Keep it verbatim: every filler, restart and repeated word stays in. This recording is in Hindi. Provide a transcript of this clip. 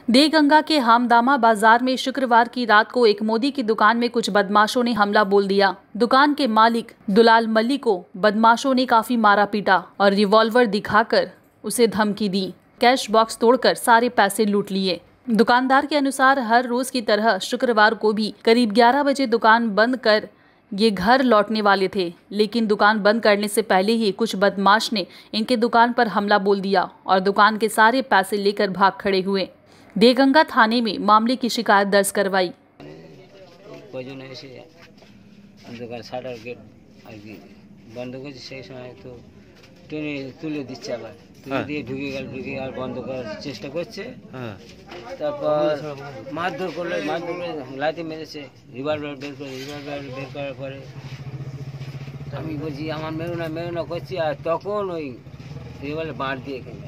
देगंगा के हामदामा बाजार में शुक्रवार की रात को एक मोदी की दुकान में कुछ बदमाशों ने हमला बोल दिया। दुकान के मालिक दुलाल मल्ली को बदमाशों ने काफी मारा पीटा और रिवॉल्वर दिखाकर उसे धमकी दी। कैश बॉक्स तोड़कर सारे पैसे लूट लिए। दुकानदार के अनुसार हर रोज की तरह शुक्रवार को भी करीब ग्यारह बजे दुकान बंद कर ये घर लौटने वाले थे, लेकिन दुकान बंद करने से पहले ही कुछ बदमाश ने इनके दुकान पर हमला बोल दिया और दुकान के सारे पैसे लेकर भाग खड़े हुए। देगंगा थाने में मामले की शिकायत दर्ज करवाई। তুলে দিচ্ছে আবার তুলে দিয়ে ঢুকে গেল ঢুকে আর বন্ধ করার চেষ্টা করছে। তারপর মারধর করলো, মারধর করে লাঠি মেরেছে, রিভলভার বের করে রিভলভার বের করার পরে আমি বলছি আমার মেরো না মেরো না করছি, আর তখন ওই রিভলভার বাঁট দিয়ে